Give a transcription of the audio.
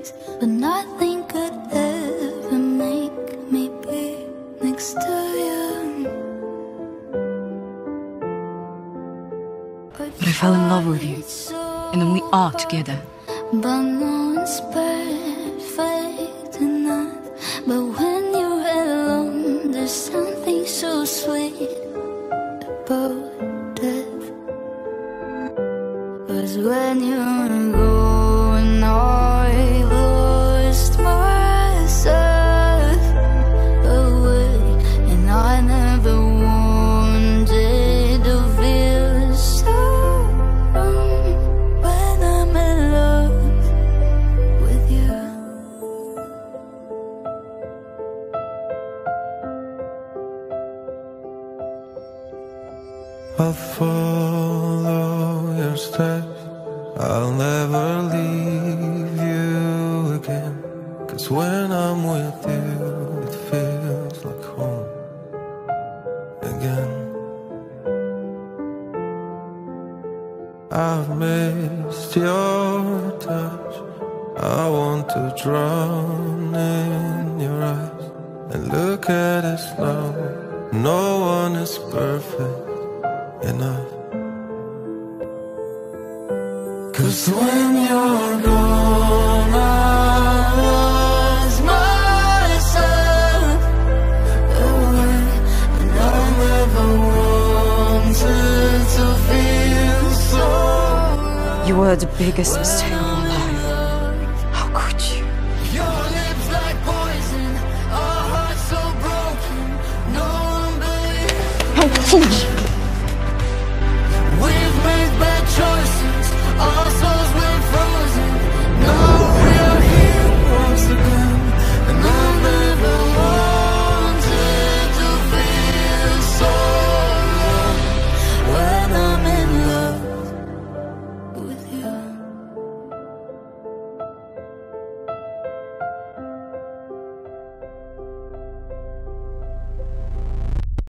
days, but nothing could ever make me be next to you. But I fell in love with you, and then we are together. But no one's perfect enough. But when you're alone, there's something so sweet about death. 'Cause when you're gone, I lost myself away, and I never wanted to feel so wrong when I'm in love with you. I'll follow your steps, I'll never leave you again. 'Cause when I'm with you, it feels like home again. I've missed your touch, I want to drown in your eyes. And look at us now, no one is perfect enough. 'Cause when you're gone, I lost myself away, and I never wanted to feel so wrong. You were the biggest mistake of my life. How could you? Your lips like poison, our hearts so broken. No one believes. How could you?